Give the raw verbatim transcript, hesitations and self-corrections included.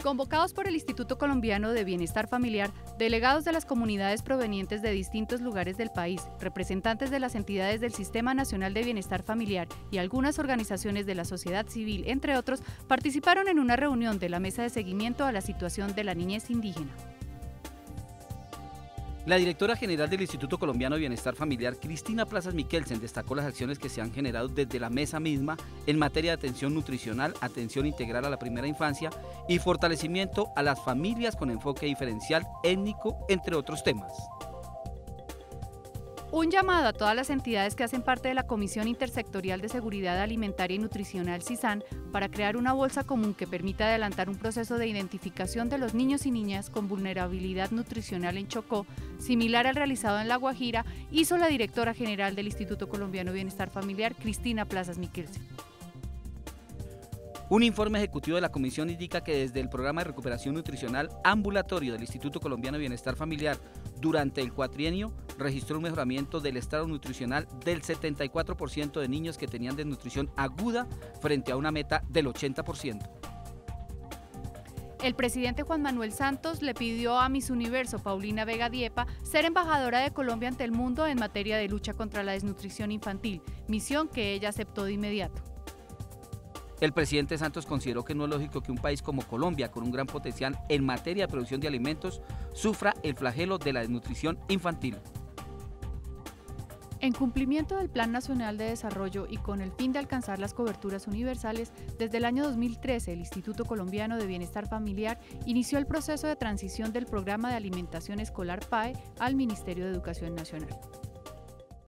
Convocados por el Instituto Colombiano de Bienestar Familiar, delegados de las comunidades provenientes de distintos lugares del país, representantes de las entidades del Sistema Nacional de Bienestar Familiar y algunas organizaciones de la sociedad civil, entre otros, participaron en una reunión de la Mesa de Seguimiento a la Situación de la Niñez Indígena. La directora general del Instituto Colombiano de Bienestar Familiar, Cristina Plazas Mikkelsen, destacó las acciones que se han generado desde la mesa misma en materia de atención nutricional, atención integral a la primera infancia y fortalecimiento a las familias con enfoque diferencial étnico, entre otros temas. Un llamado a todas las entidades que hacen parte de la Comisión Intersectorial de Seguridad Alimentaria y Nutricional CISAN para crear una bolsa común que permita adelantar un proceso de identificación de los niños y niñas con vulnerabilidad nutricional en Chocó, similar al realizado en La Guajira, hizo la directora general del Instituto Colombiano de Bienestar Familiar, Cristina Plazas Mikkelsen. Un informe ejecutivo de la Comisión indica que desde el Programa de Recuperación Nutricional Ambulatorio del Instituto Colombiano de Bienestar Familiar durante el cuatrienio registró un mejoramiento del estado nutricional del setenta y cuatro por ciento de niños que tenían desnutrición aguda frente a una meta del ochenta por ciento. El presidente Juan Manuel Santos le pidió a Miss Universo Paulina Vega Diepa ser embajadora de Colombia ante el mundo en materia de lucha contra la desnutrición infantil, misión que ella aceptó de inmediato. El presidente Santos consideró que no es lógico que un país como Colombia, con un gran potencial en materia de producción de alimentos, sufra el flagelo de la desnutrición infantil. En cumplimiento del Plan Nacional de Desarrollo y con el fin de alcanzar las coberturas universales, desde el año dos mil trece el Instituto Colombiano de Bienestar Familiar inició el proceso de transición del Programa de Alimentación Escolar P A E al Ministerio de Educación Nacional.